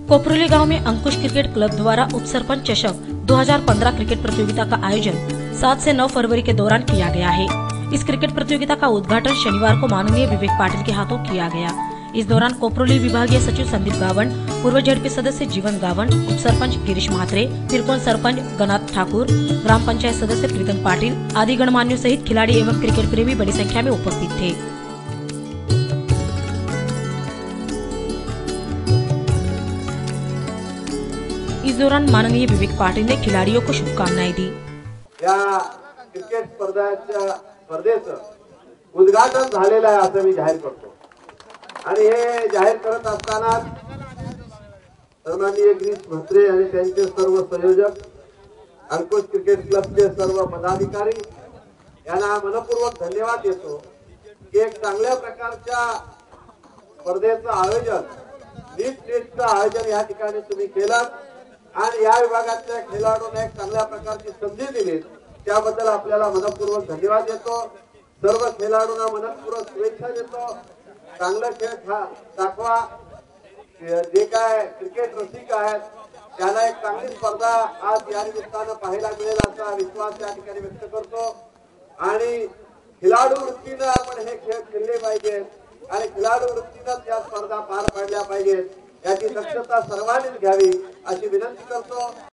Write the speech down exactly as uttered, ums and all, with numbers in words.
कोपरोली गांव में अंकुश cricket club द्वारा उपसरपंच चषक दो हज़ार पंद्रह क्रिकेट प्रतियोगिता का आयोजन सात से नौ फरवरी के दौरान किया गया है। इस क्रिकेट प्रतियोगिता का उद्घाटन शनिवार को माननीय विवेक पाटिल के हाथों किया गया। इस दौरान कोपरोली विभागीय सचिव संदीप गावन, पूर्व जेडपी सदस्य जीवन गावन, उप सरपंच गिरीश म्हात्रे, तिरकोन सरपंच गणात ठाकुर, ग्राम पंचायत सदस्य प्रीतम पाटिल आदि गणमान्यों सहित खिलाड़ी एवं क्रिकेट प्रेमी बड़ी संख्या में उपस्थित थे। इस दौरान माननीय विवेक पाटिल ने खिलाड़ियों को शुभकामनाएं दी। या क्रिकेट स्पर्धेच्या स्पर्धेचं उद्घाटन झालेलं आहे असं मी जाहीर करतो आणि हे जाहीर करत असताना सन्माननीय गिरीश म्हात्रे आणि त्यांचे सर्व संयोजक, अंकुश क्रिकेट क्लबचे सर्व पदाधिकारी यांना मनपूर्वक धन्यवाद देतो की एक चांगल्या प्रकारच्या स्पर्धेचं आयोजन नीटनेटचं आयोजन या ठिकाणी तुम्ही केलं आणि या विभागातल्या खेळाडूंना एक चांगल्या प्रकारची संधी दिली, त्याबद्दल आपल्याला मनपूर्वक धन्यवाद देतो। सर्व खेळाडूंना मनपूर्वक शुभेच्छा देतो। चांगला खेळ दाखवा। जे काय क्रिकेट रसिक आहेत त्यांना एक चांगली स्पर्धा आज या निमित्तानं पाहायला मिळेल असा विश्वास या ठिकाणी व्यक्त करतो आणि खेळाडू वृत्तीने आपण हे खेळ खेळले पाहिजे आणि खेळाडू वृत्तीने या स्पर्धा पार पाडल्या पाहिजेत याची दक्षता सर्वांनीच घ्यावी अशी विनंती करतो।